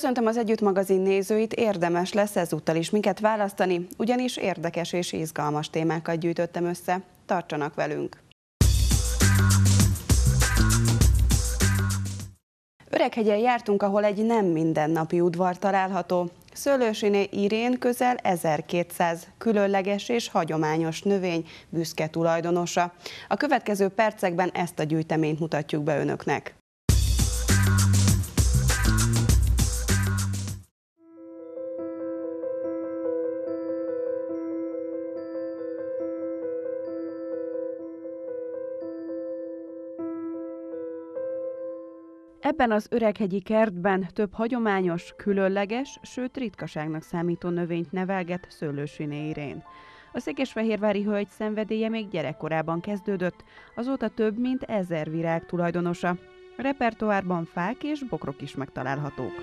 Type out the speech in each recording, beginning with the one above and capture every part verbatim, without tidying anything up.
Köszöntöm az Együtt magazin nézőit, érdemes lesz ezúttal is minket választani, ugyanis érdekes és izgalmas témákat gyűjtöttem össze. Tartsanak velünk! Öreghegyen jártunk, ahol egy nem mindennapi udvar található. Szőlősiné Irén közel ezerkétszáz különleges és hagyományos növény büszke tulajdonosa. A következő percekben ezt a gyűjteményt mutatjuk be önöknek. Ebben az öreghegyi kertben több hagyományos, különleges, sőt ritkaságnak számító növényt nevelget Szőlősiné Irén. A székesfehérvári hölgy szenvedélye még gyerekkorában kezdődött, azóta több mint ezer virág tulajdonosa. A repertoárban fák és bokrok is megtalálhatók.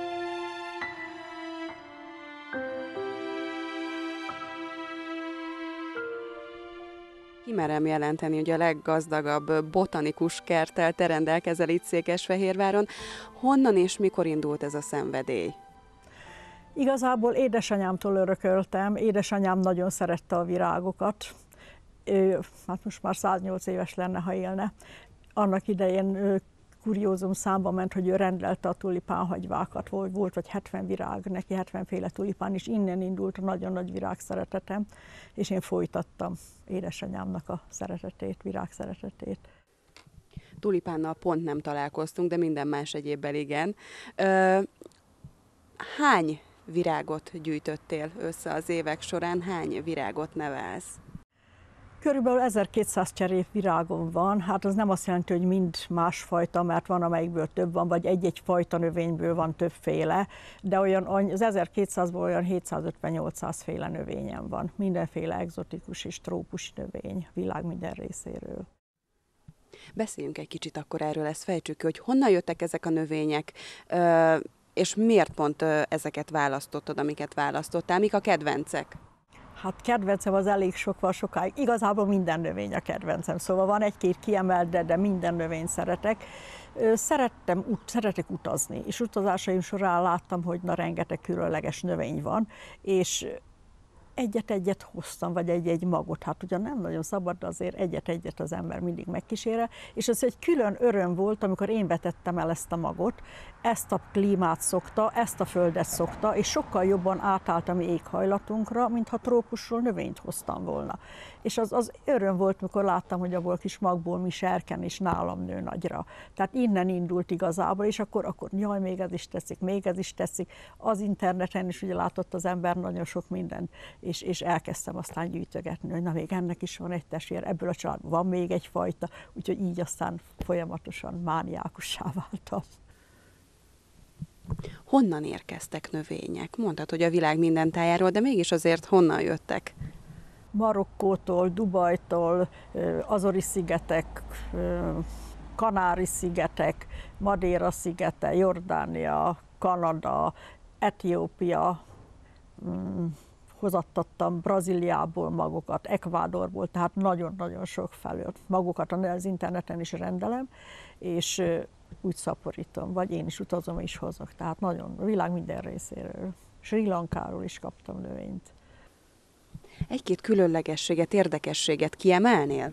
Kimerem jelenteni, hogy a leggazdagabb botanikus kerttel te rendelkezel itt Székesfehérváron. Honnan és mikor indult ez a szenvedély? Igazából édesanyámtól örököltem. Édesanyám nagyon szerette a virágokat. Ő, hát most már száznyolc éves lenne, ha élne. Annak idején kuriózum számba ment, hogy ő rendelte a tulipánhagyvákat. Volt, volt vagy hetven virág, neki hetvenféle tulipán, és innen indult a nagyon nagy virág szeretetem, és én folytattam édesanyámnak a szeretetét, virág szeretetét. Tulipánnal pont nem találkoztunk, de minden más egyébben igen. Ö, hány virágot gyűjtöttél össze az évek során? Hány virágot nevelsz? Körülbelül ezerkétszáz cserép virágom van, hát az nem azt jelenti, hogy mind másfajta, mert van, amelyikből több van, vagy egy-egy fajta növényből van többféle, de olyan, az ezerkétszázból olyan hétszázötven-nyolcszáz féle növényem van, mindenféle egzotikus és trópusi növény, világ minden részéről. Beszéljünk egy kicsit akkor erről, ezt fejtsük ki, hogy honnan jöttek ezek a növények, és miért pont ezeket választottad, amiket választottál, mik a kedvencek? Hát kedvencem az elég sok van sokáig. Igazából minden növény a kedvencem, szóval van egy-két kiemelt, de, de minden növényt szeretek. Szerettem, ut, szeretek utazni, és utazásaim során láttam, hogy na rengeteg különleges növény van, és egyet-egyet hoztam, vagy egy-egy magot. Hát ugyan nem nagyon szabad, de azért egyet-egyet az ember mindig megkísére. És ez egy külön öröm volt, amikor én vetettem el ezt a magot, ezt a klímát szokta, ezt a földet szokta, és sokkal jobban átállt a mi éghajlatunkra, mintha trópusról növényt hoztam volna. És az, az öröm volt, mikor láttam, hogy abból a kis magból mi serken és nálam nő nagyra. Tehát innen indult igazából, és akkor, akkor jaj, még ez is tetszik, még ez is tetszik. Az interneten is ugye látott az ember nagyon sok mindent, és, és elkezdtem aztán gyűjtögetni, hogy na még ennek is van egy testvér, ebből a családból van még egy fajta, úgyhogy így aztán folyamatosan mániákussá váltam. Honnan érkeztek növények? Mondtad, hogy a világ minden tájáról, de mégis azért honnan jöttek? Marokkótól, Dubajtól, Azori-szigetek, Kanári-szigetek, Madeira-szigete, Jordánia, Kanada, Etiópia, hozattattam Brazíliából magokat, Ekvádorból, tehát nagyon-nagyon sok felől. Magokat az interneten is rendelem, és úgy szaporítom, vagy én is utazom és hozok, tehát nagyon a világ minden részéről. Sri Lankáról is kaptam növényt. Egy-két különlegességet, érdekességet kiemelnél?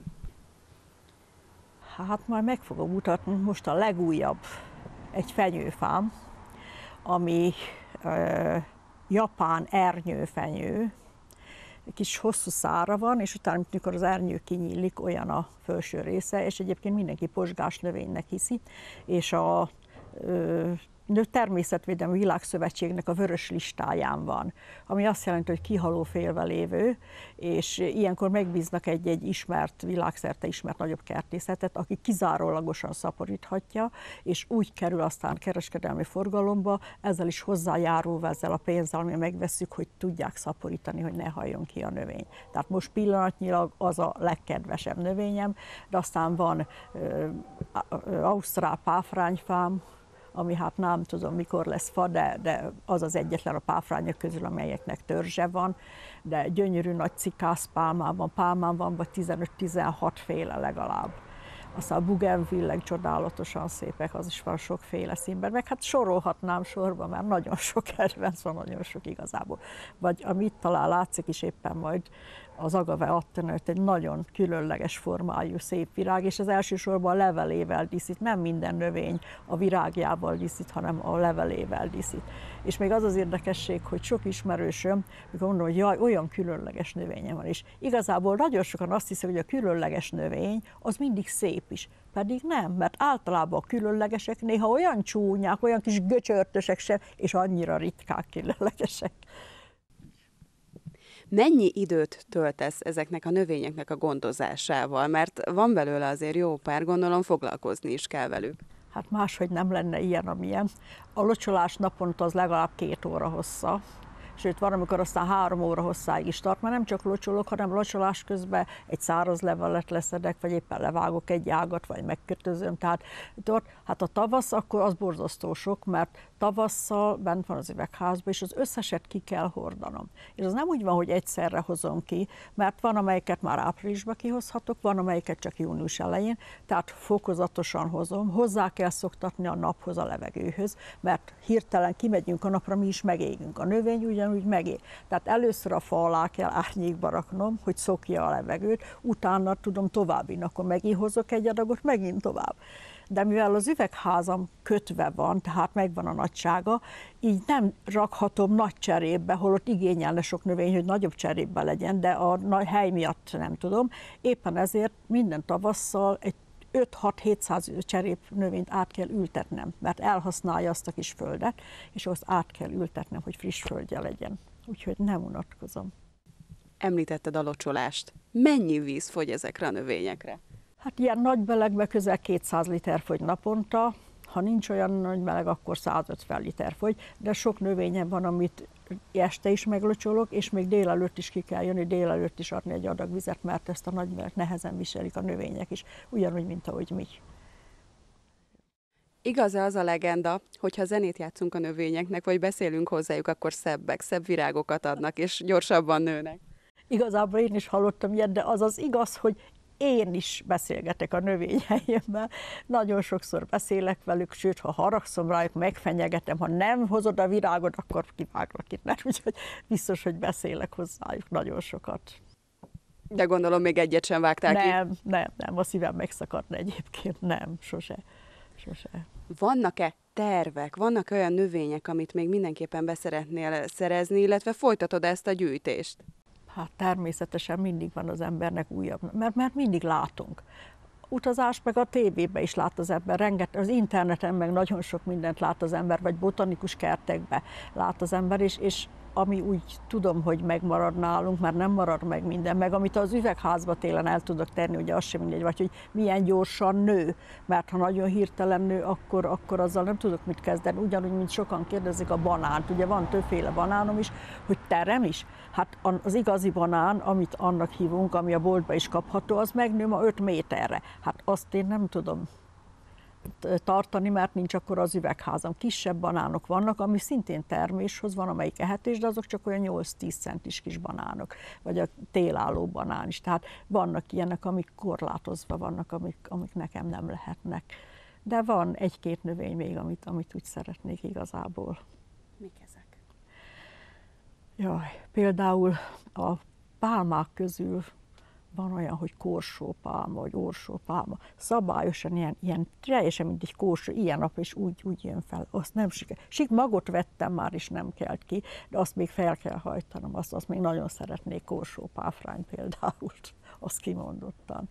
Hát majd meg fogom mutatni, most a legújabb egy fenyőfám, ami ö, japán ernyőfenyő, kis hosszú szára van, és utána, mikor az ernyő kinyílik, olyan a felső része, és egyébként mindenki pozsgás növénynek hiszi, és a ö, Természetvédelmi Világszövetségnek a vörös listáján van, ami azt jelenti, hogy kihaló félve lévő, és ilyenkor megbíznak egy-egy ismert, világszerte ismert nagyobb kertészetet, aki kizárólagosan szaporíthatja, és úgy kerül aztán kereskedelmi forgalomba, ezzel is hozzájárulva ezzel a pénzzel, ami megvesszük, hogy tudják szaporítani, hogy ne halljon ki a növény. Tehát most pillanatnyilag az a legkedvesebb növényem, de aztán van ö, ausztrál páfrányfám, ami hát nem tudom, mikor lesz fa, de, de az az egyetlen a páfrányok közül, amelyeknek törzse van, de gyönyörű nagy cikászpálmám van, pálmám van, vagy tizenöt-tizenhat féle legalább. aztán a bougainvillek csodálatosan szépek, az is van sokféle színben, meg hát sorolhatnám sorba, mert nagyon sok kedvenc van, nagyon sok igazából. Vagy amit talán látszik is éppen majd, az agave attenőt egy nagyon különleges formájú szép virág, és az elsősorban a levelével díszít, nem minden növény a virágjával díszít, hanem a levelével díszít. És még az az érdekesség, hogy sok ismerősöm, mikor mondom, hogy jaj, olyan különleges növényem van, és igazából nagyon sokan azt hiszik, hogy a különleges növény az mindig szép is. Pedig nem, mert általában a különlegesek néha olyan csúnyák, olyan kis göcsörtösek sem, és annyira ritkák különlegesek. Mennyi időt töltesz ezeknek a növényeknek a gondozásával? Mert van belőle azért jó pár, gondolom foglalkozni is kell velük. Hát máshogy nem lenne ilyen, amilyen. A locsolás naponta az legalább két óra hossza. Sőt, van, amikor aztán három óra hosszáig is tart, mert nem csak locsolok, hanem locsolás közben egy száraz levelet leszedek, vagy éppen levágok egy ágat, vagy megkötözöm. Tehát ott, hát a tavasz akkor az borzasztó sok, mert tavasszal bent van az üvegházban, és az összeset ki kell hordanom. És az nem úgy van, hogy egyszerre hozom ki, mert van, amelyiket már áprilisban kihozhatok, van, amelyiket csak június elején, tehát fokozatosan hozom, hozzá kell szoktatni a naphoz, a levegőhöz, mert hirtelen kimegyünk a napra, mi is megégünk. A növény ugyanúgy megég. Tehát először a fa alá kell árnyékba raknom, hogy szokja a levegőt, utána tudom továbbvinni, akkor megint hozok egy adagot, megint tovább. De mivel az üvegházam kötve van, tehát megvan a nagysága, így nem rakhatom nagy cserépbe, holott igényelne sok növény, hogy nagyobb cserépbe legyen, de a hely miatt nem tudom. Éppen ezért minden tavasszal egy öt-hat-hétszáz cserép növényt át kell ültetnem, mert elhasználja azt a kis földet, és azt át kell ültetnem, hogy friss földje legyen. Úgyhogy nem unatkozom. Említetted a locsolást. Mennyi víz fogy ezekre a növényekre? Hát ilyen nagy melegben közel kétszáz liter fogy naponta, ha nincs olyan nagy meleg, akkor százötven liter fogy, de sok növényem van, amit este is meglocsolok, és még délelőtt is ki kell jönni, délelőtt is adni egy adag vizet, mert ezt a nagy meleg nehezen viselik a növények is, ugyanúgy, mint ahogy mi. Igaz-e az a legenda, hogy ha zenét játszunk a növényeknek, vagy beszélünk hozzájuk, akkor szebbek, szebb virágokat adnak, és gyorsabban nőnek? Igazából én is hallottam ilyet, de az az igaz, hogy én is beszélgetek a növényeimmel, nagyon sokszor beszélek velük, sőt, ha haragszom rájuk, megfenyegetem, ha nem hozod a virágot, akkor kiváglak innen, úgyhogy biztos, hogy beszélek hozzájuk nagyon sokat. De gondolom még egyet sem vágtál ki? Nem, nem, nem, a szívem megszakadna egyébként, nem, sose, sose. Vannak-e tervek, vannak olyan növények, amit még mindenképpen beszeretnél szerezni, illetve folytatod ezt a gyűjtést? Hát természetesen mindig van az embernek újabb, mert, mert mindig látunk. Utazás meg a tévében is lát az ember, rengeteg, az interneten meg nagyon sok mindent lát az ember, vagy botanikus kertekben lát az ember, és, és ami úgy tudom, hogy megmarad nálunk, mert nem marad meg minden, meg amit az üvegházba télen el tudok tenni, ugye az sem mindegy, vagy hogy milyen gyorsan nő, mert ha nagyon hirtelen nő, akkor, akkor azzal nem tudok mit kezdeni. Ugyanúgy, mint sokan kérdezik a banánt, ugye van többféle banánom is, hogy terem is. Hát az igazi banán, amit annak hívunk, ami a boltban is kapható, az megnő ma öt méterre. Hát azt én nem tudom tartani, mert nincs akkor az üvegházam. Kisebb banánok vannak, ami szintén terméshoz van, amelyik ehetős, de azok csak olyan nyolc-tíz centis kis banánok, vagy a télálló banán is. Tehát vannak ilyenek, amik korlátozva vannak, amik, amik nekem nem lehetnek. De van egy-két növény még, amit, amit úgy szeretnék igazából. Mik ezek? Jaj, például a pálmák közül van olyan, hogy korsópálma, vagy orsópálma. Szabályosan ilyen, ilyen teljesen mint egy korsó, ilyen nap is úgy, úgy jön fel. Azt nem sikerült. Sik magot vettem már, is nem kelt ki, de azt még fel kell hajtanom. Azt, azt még nagyon szeretnék korsópáfrány például. Azt kimondottan.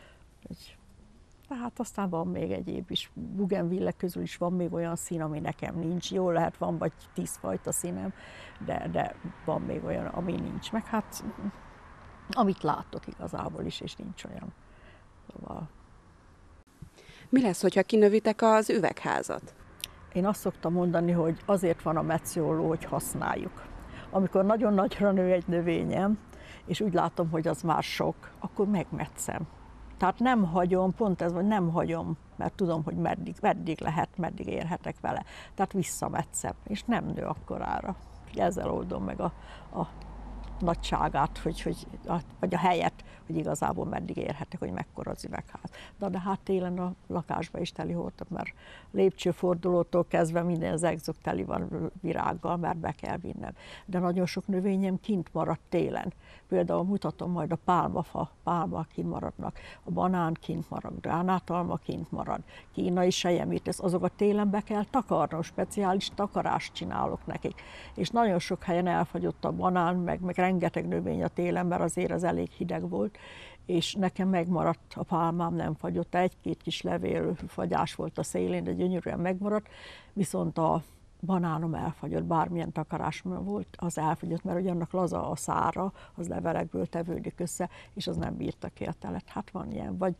Tehát aztán van még egyéb is. Bougainvillek közül is van még olyan szín, ami nekem nincs. Jól lehet, van vagy tíz fajta színem, de, de van még olyan, ami nincs. Meg hát amit látok igazából is, és nincs olyan. Szóval. Mi lesz, hogyha kinövitek az üvegházat? Én azt szoktam mondani, hogy azért van a metszóló, hogy használjuk. Amikor nagyon nagyra nő egy növényem, és úgy látom, hogy az már sok, akkor megmetszem. Tehát nem hagyom, pont ez, hogy nem hagyom, mert tudom, hogy meddig, meddig lehet, meddig érhetek vele. Tehát visszametszem, és nem nő akkorára. Ezzel oldom meg a, a nagyságát, hogy, hogy, vagy a helyet, hogy igazából meddig érhetek, hogy mekkora az üvegház. De, de hát télen a lakásba is teli voltak, mert lépcsőfordulótól kezdve minden zegzug teli van virággal, mert be kell vinnem. De nagyon sok növényem kint maradt télen. Például mutatom majd a pálmafa, pálmák kint maradnak, a banán kint marad, gránátalma kint marad, kínai selyemítesz, azokat télen be kell takarnom, speciális takarást csinálok nekik. És nagyon sok helyen elfagyott a banán, meg, meg rengeteg növény a télen, mert azért az elég hideg volt, és nekem megmaradt a pálmám, nem fagyott, egy-két kis levélfagyás volt a szélén, de gyönyörűen megmaradt, viszont a banánom elfagyott, bármilyen takarás volt, az elfagyott, mert hogy annak laza a szára, az levelekből tevődik össze, és az nem bírta ki a telet. Hát van ilyen. Vagy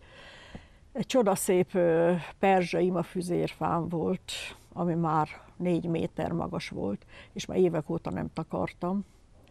egy csodaszép perzsa imafüzérfám volt, ami már négy méter magas volt, és már évek óta nem takartam,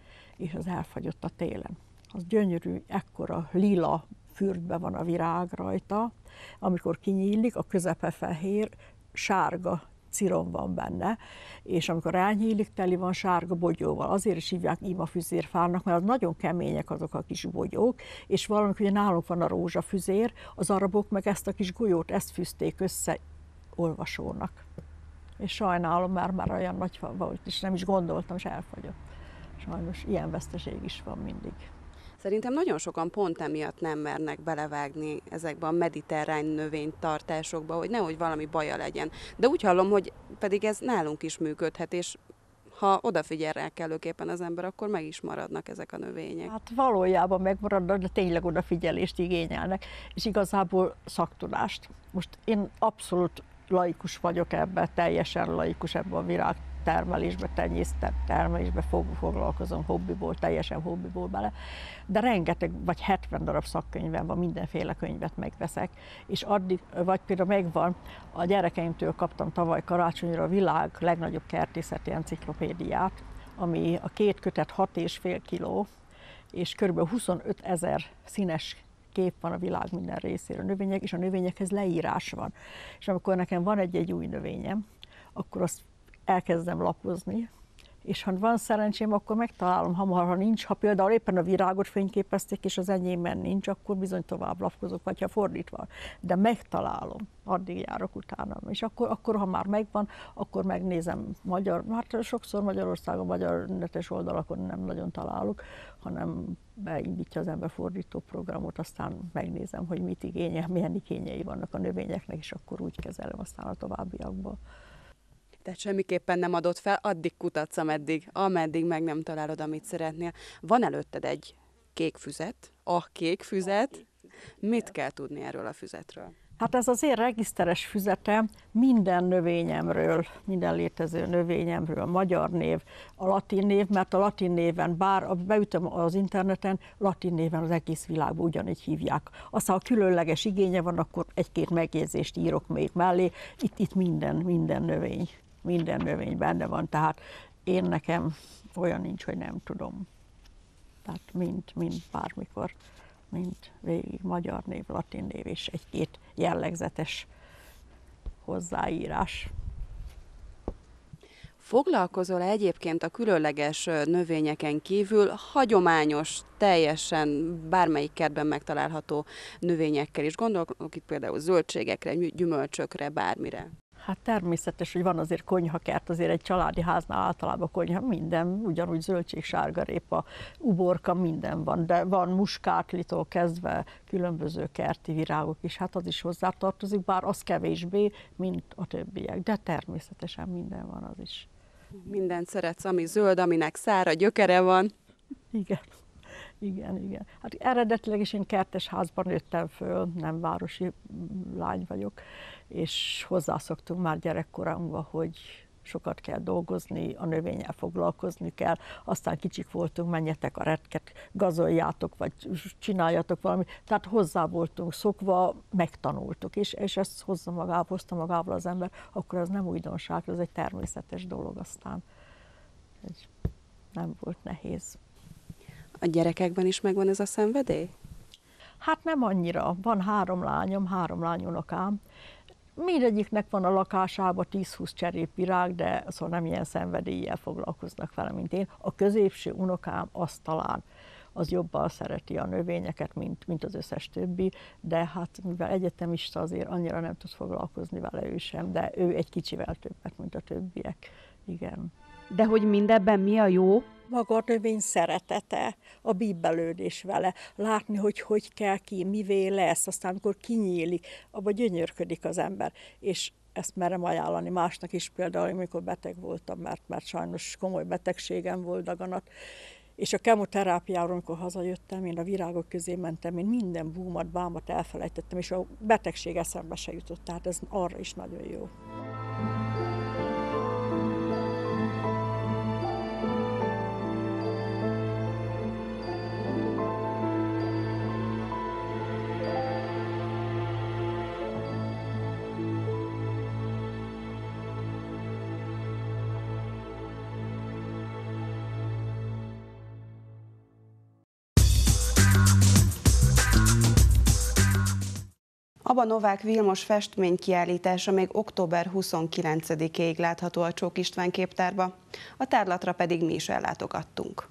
és az elfagyott a télen. Az gyönyörű, ekkora lila fürdbe van a virág rajta, amikor kinyílik, a közepe fehér, sárga cirom van benne, és amikor elnyílik, teli van sárga bogyóval. Azért is hívják imafüzérfának, mert az nagyon kemények azok a kis bogyók, és valamikor ugye nálunk van a rózsafüzér, az arabok meg ezt a kis golyót, ezt fűzték össze olvasónak. És sajnálom, mert már olyan nagy fa volt, és nem is gondoltam, és elfagyott. Sajnos ilyen veszteség is van mindig. Szerintem nagyon sokan pont emiatt nem mernek belevágni ezekbe a mediterrán növénytartásokba, hogy nehogy valami baja legyen. De úgy hallom, hogy pedig ez nálunk is működhet, és ha odafigyel rá kellőképpen az ember, akkor meg is maradnak ezek a növények. Hát valójában megmaradnak, de tényleg odafigyelést igényelnek, és igazából szaktudást. Most én abszolút laikus vagyok ebben, teljesen laikus ebben a virág termelésbe, tenyésztermelésbe foglalkozom, hobbiból, teljesen hobbiból bele, de rengeteg, vagy hetven darab szakkönyvem van, mindenféle könyvet megveszek, és addig, vagy például megvan, a gyerekeimtől kaptam tavaly karácsonyra a világ legnagyobb kertészeti enciklopédiát, ami a két kötet hat és fél kiló, és kb. huszonöt ezer színes kép van a világ minden részéről, növények, és a növényekhez leírás van. És amikor nekem van egy-egy új növényem, akkor azt elkezdem lapozni, és ha van szerencsém, akkor megtalálom hamar, ha nincs, ha például éppen a virágot fényképezték, és az enyémben nincs, akkor bizony tovább lapozok, vagy ha fordítva. De megtalálom, addig járok utána. És akkor, akkor ha már megvan, akkor megnézem magyar, hát sokszor Magyarországon, magyar netes oldalakon nem nagyon találok, hanem beindítja az ember fordító programot, aztán megnézem, hogy mit igényel, milyen igényei vannak a növényeknek, és akkor úgy kezelem aztán a továbbiakban. Tehát semmiképpen nem adod fel, addig kutatsz, ameddig, ameddig meg nem találod, amit szeretnél. Van előtted egy kék füzet, a kék füzet. Mit kell tudni erről a füzetről? Hát ez az én regiszteres füzetem minden növényemről, minden létező növényemről, magyar név, a latin név, mert a latin néven, bár beütöm az interneten, latin néven az egész világban ugyanígy hívják. Aztán, ha különleges igénye van, akkor egy-két megjegyzést írok még mellé. Itt, itt minden, minden növény, minden növény benne van, tehát én nekem olyan nincs, hogy nem tudom. Tehát mind, mind bármikor. Mint végig magyar név, latin név és egy-két jellegzetes hozzáírás. Foglalkozol egyébként a különleges növényeken kívül hagyományos, teljesen bármelyik kertben megtalálható növényekkel is? Gondolok itt például zöldségekre, gyümölcsökre, bármire. Hát természetes, hogy van azért konyhakert, azért egy családi háznál általában konyha, minden, ugyanúgy zöldség, sárgarépa, uborka, minden van, de van muskátlitól kezdve különböző kerti virágok is, hát az is hozzátartozik, bár az kevésbé, mint a többiek, de természetesen minden van az is. Mindent szeretsz, ami zöld, aminek szára, gyökere van. Igen. Igen, igen. Hát eredetileg is én kertes házban nőttem föl, nem városi lány vagyok, és hozzászoktunk már gyerekkorunkban, hogy sokat kell dolgozni, a növényel foglalkozni kell, aztán kicsik voltunk, menjetek a retket, gazoljátok, vagy csináljatok valamit. Tehát hozzá voltunk szokva, megtanultuk, és, és ezt hozza magával, hozta magával az ember, akkor ez nem újdonság, ez egy természetes dolog aztán. Egy, nem volt nehéz. A gyerekekben is megvan ez a szenvedély? Hát nem annyira. Van három lányom, három lányunokám. Mindegyiknek van a lakásában tíz-húsz cserépvirág, de szóval nem ilyen szenvedéllyel foglalkoznak vele, mint én. A középső unokám az talán az jobban szereti a növényeket, mint, mint az összes többi, de hát mivel egyetemista, azért annyira nem tud foglalkozni vele ő sem, de ő egy kicsivel többet, mint a többiek. Igen. De hogy mindebben mi a jó? Maga a növény szeretete, a bíbelődés vele, látni, hogy hogy kell ki, mivé lesz, aztán amikor kinyílik, abban gyönyörködik az ember. És ezt merem ajánlani másnak is, például amikor beteg voltam, mert, mert sajnos komoly betegségem volt, daganat, és a kemoterápiáról, amikor hazajöttem, én a virágok közé mentem, én minden búmat, bámat elfelejtettem, és a betegség eszembe se jutott, tehát ez arra is nagyon jó. Aba Novák Vilmos festménykiállítása még október huszonkilencedikéig látható a Csók István képtárba, a tárlatra pedig mi is ellátogattunk.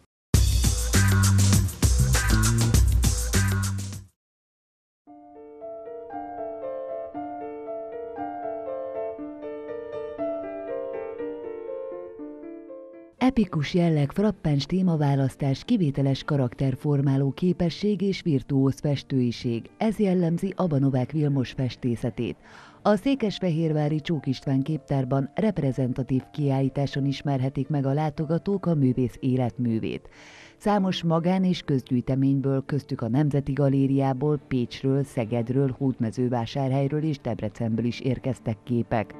Epikus jelleg, frappáns témaválasztás, kivételes karakterformáló képesség és virtuóz festőiség. Ez jellemzi Aba Novák Vilmos festészetét. A székesfehérvári Csók István képtárban reprezentatív kiállításon ismerhetik meg a látogatók a művész életművét. Számos magán- és közgyűjteményből, köztük a Nemzeti Galériából, Pécsről, Szegedről, Hódmezővásárhelyről és Debrecenből is érkeztek képek.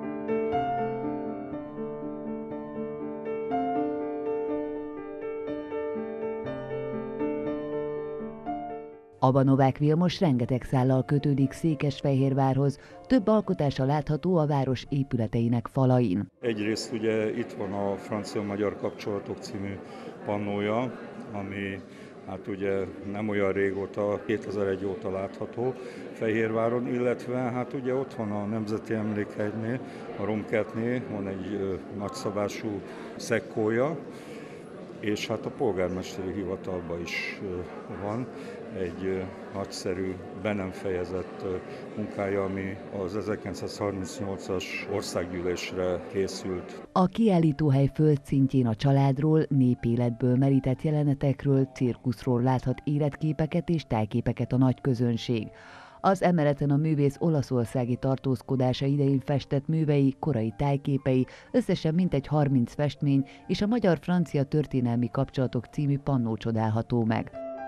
Aba Novák Vilmos rengeteg szállal kötődik Székesfehérvárhoz, több alkotása látható a város épületeinek falain. Egyrészt ugye itt van a Francia-Magyar Kapcsolatok című pannója, ami hát ugye nem olyan régóta, kétezer-egy óta látható Fehérváron, illetve hát ugye ott van a Nemzeti Emlékhegynél, a Romkertnél van egy ö, nagyszabású szekkója, és hát a polgármesteri hivatalban is ö, van egy nagyszerű, be nem fejezett munkája, ami az ezerkilencszázharmincnyolcas országgyűlésre készült. A kiállítóhely földszintjén a családról, népéletből merített jelenetekről, cirkuszról láthat életképeket és tájképeket a nagy közönség. Az emeleten a művész olaszországi tartózkodása idején festett művei, korai tájképei, összesen mintegy harminc festmény és a Magyar-Francia Történelmi Kapcsolatok című pannó csodálható meg.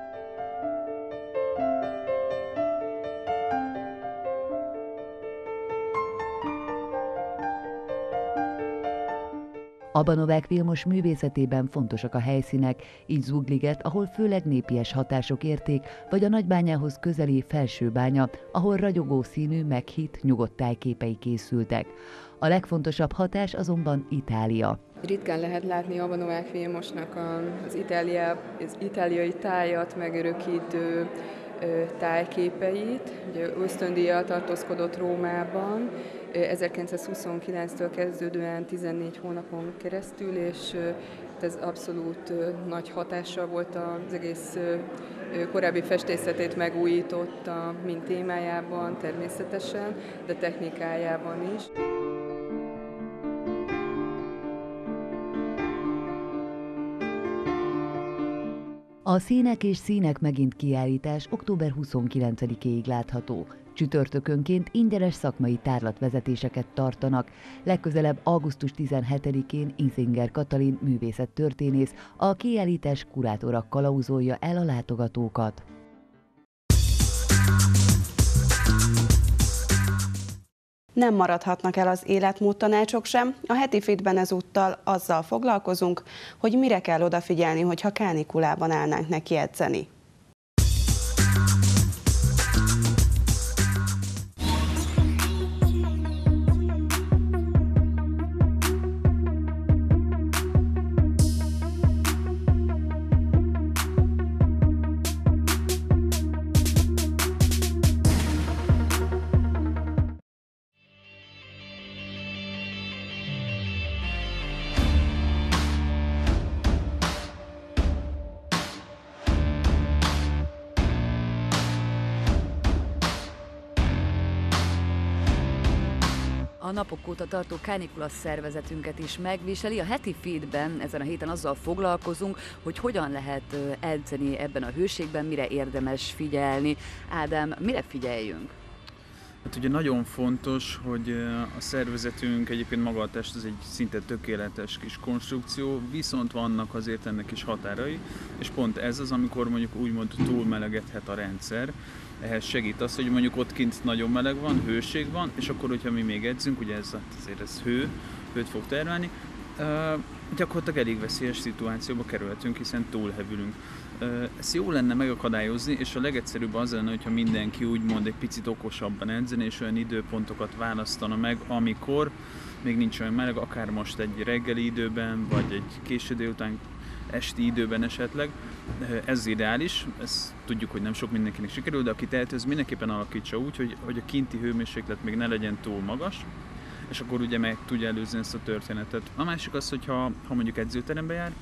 Aba Novák Vilmos művészetében fontosak a helyszínek, így Zugliget, ahol főleg népies hatások érték, vagy a Nagybányához közeli Felsőbánya, ahol ragyogó színű, meghitt, nyugodt tájképei készültek. A legfontosabb hatás azonban Itália. Ritkán lehet látni Aba Novák Vilmosnak az, Itália, az itáliai tájat megörökítő tájképeit. Ugye ösztöndíjjal tartózkodott Rómában, ezerkilencszázhuszonkilenctől kezdődően tizennégy hónapon keresztül, és ez abszolút nagy hatással volt az egész korábbi festészetét megújította, mind témájában természetesen, de technikájában is. A Színek és színek megint kiállítás október huszonkilencedikéig látható. Csütörtökönként ingyenes szakmai tárlatvezetéseket tartanak. Legközelebb augusztus tizenhetedikén Inzinger Katalin művészettörténész, a kiállítás kurátora kalauzolja el a látogatókat. Nem maradhatnak el az életmódtanácsok sem. A heti fitben ezúttal azzal foglalkozunk, hogy mire kell odafigyelni, hogyha kánikulában állnánk neki edzeni. A napok óta tartó kánikula szervezetünket is megviseli. A heti feedben ezen a héten azzal foglalkozunk, hogy hogyan lehet edzeni ebben a hőségben, mire érdemes figyelni. Ádám, mire figyeljünk? Hát ugye nagyon fontos, hogy a szervezetünk, egyébként maga a test, ez egy szinte tökéletes kis konstrukció, viszont vannak azért ennek is határai, és pont ez az, amikor mondjuk úgymond túlmelegedhet a rendszer. Ehhez segít az, hogy mondjuk ott kint nagyon meleg van, hőség van, és akkor, hogyha mi még edzünk, ugye ez, azért ez hő, hőt fog termelni, uh, gyakorlatilag elég veszélyes szituációba kerülhetünk, hiszen túlhevülünk. Uh, ezt jó lenne megakadályozni, és a legegyszerűbb az lenne, hogyha mindenki úgymond egy picit okosabban edzene, és olyan időpontokat választana meg, amikor még nincs olyan meleg, akár most egy reggeli időben, vagy egy késő délután, esti időben esetleg. Ez ideális, ezt tudjuk, hogy nem sok mindenkinek sikerül, de aki teheti, az mindenképpen alakítsa úgy, hogy, hogy a kinti hőmérséklet még ne legyen túl magas, és akkor ugye meg tudja előzni ezt a történetet. A másik az, hogy ha, ha mondjuk edzőterembe jár,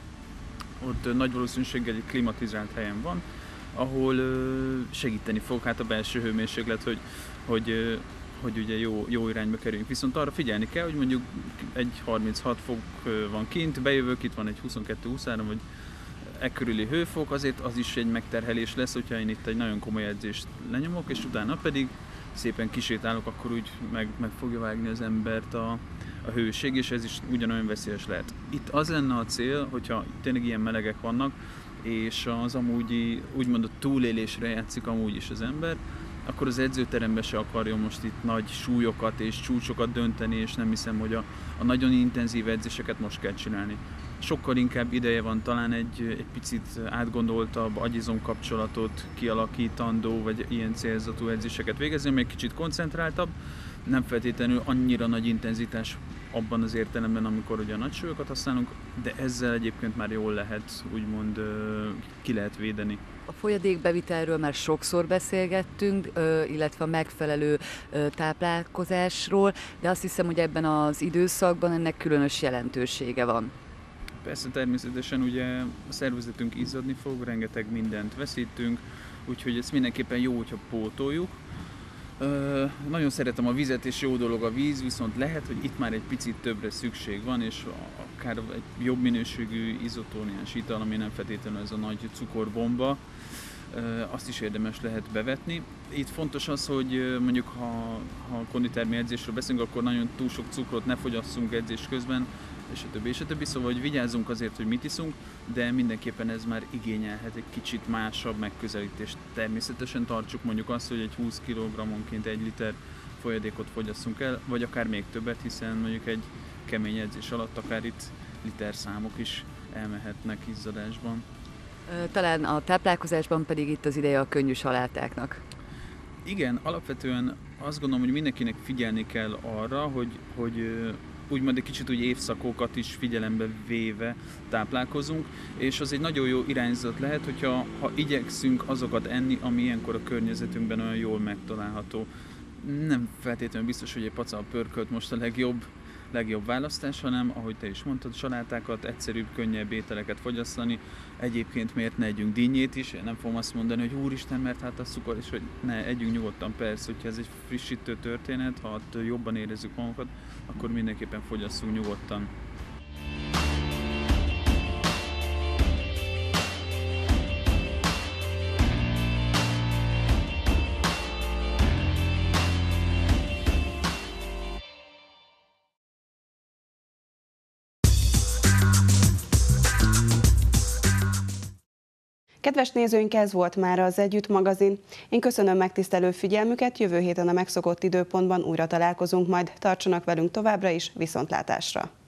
ott nagy valószínűséggel egy klimatizált helyen van, ahol segíteni fog hát a belső hőmérséklet, hogy, hogy, hogy ugye jó, jó irányba kerüljünk. Viszont arra figyelni kell, hogy mondjuk egy harminchat fok van kint, bejövök, itt van egy huszonkettő huszonhárom, vagy e körüli hőfok, azért az is egy megterhelés lesz, hogyha én itt egy nagyon komoly edzést lenyomok, és utána pedig szépen kisétálok, akkor úgy meg, meg fogja vágni az embert a, a hőség, és ez is ugyanolyan veszélyes lehet. Itt az lenne a cél, hogyha tényleg ilyen melegek vannak, és az amúgy úgymond a túlélésre játszik amúgy is az ember, akkor az edzőteremben se akarjon most itt nagy súlyokat és csúcsokat dönteni, és nem hiszem, hogy a, a nagyon intenzív edzéseket most kell csinálni. Sokkal inkább ideje van talán egy, egy picit átgondoltabb agyizom kapcsolatot kialakítandó, vagy ilyen célzatú edzéseket végezni, ami egy kicsit koncentráltabb, nem feltétlenül annyira nagy intenzitás abban az értelemben, amikor ugye a nagy súlyokat használunk, de ezzel egyébként már jól lehet, úgymond ki lehet védeni. A folyadékbevitelről már sokszor beszélgettünk, illetve a megfelelő táplálkozásról, de azt hiszem, hogy ebben az időszakban ennek különös jelentősége van. Persze természetesen ugye a szervezetünk izzadni fog, rengeteg mindent veszítünk, úgyhogy ez mindenképpen jó, hogyha pótoljuk. Uh, nagyon szeretem a vizet, és jó dolog a víz, viszont lehet, hogy itt már egy picit többre szükség van, és akár egy jobb minőségű izotóniás ital, ami nem feltétlenül ez a nagy cukorbomba, uh, azt is érdemes lehet bevetni. Itt fontos az, hogy mondjuk ha, ha konditermi edzésről beszélünk, akkor nagyon túl sok cukrot ne fogyasszunk edzés közben, és a többi, és a többi, szóval hogy vigyázzunk azért, hogy mit iszunk, de mindenképpen ez már igényelhet egy kicsit másabb megközelítést. Természetesen tartsuk mondjuk azt, hogy egy húsz kilogrammonként egy liter folyadékot fogyasszunk el, vagy akár még többet, hiszen mondjuk egy kemény edzés alatt akár itt literszámok is elmehetnek izzadásban. Talán a táplálkozásban pedig itt az ideje a könnyű salátáknak. Igen, alapvetően azt gondolom, hogy mindenkinek figyelni kell arra, hogy, hogy úgymond egy kicsit úgy évszakokat is figyelembe véve táplálkozunk, és az egy nagyon jó irányzat lehet, hogyha ha igyekszünk azokat enni, ami ilyenkor a környezetünkben olyan jól megtalálható. Nem feltétlenül biztos, hogy egy pacál pörkölt most a legjobb, legjobb választás, hanem, ahogy te is mondtad, salátákat, egyszerűbb, könnyebb ételeket fogyasztani. Egyébként miért ne együnk dinnyét is? Én nem fogom azt mondani, hogy úristen, mert hát a cukor, és hogy ne, együnk nyugodtan, persze, hogyha ez egy frissítő történet, ha ott jobban érezzük magunkat, akkor mindenképpen fogyasszunk nyugodtan. Kedves nézőink, ez volt már az Együtt magazin. Én köszönöm megtisztelő figyelmüket, jövő héten a megszokott időpontban újra találkozunk, majd tartsanak velünk továbbra is, viszontlátásra!